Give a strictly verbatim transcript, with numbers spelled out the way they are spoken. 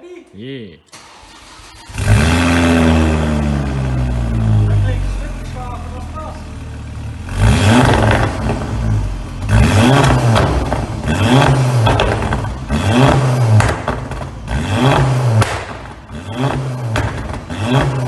Ready? Yeah. Hij klinkt een stukje zwaarder dan vast. Huh?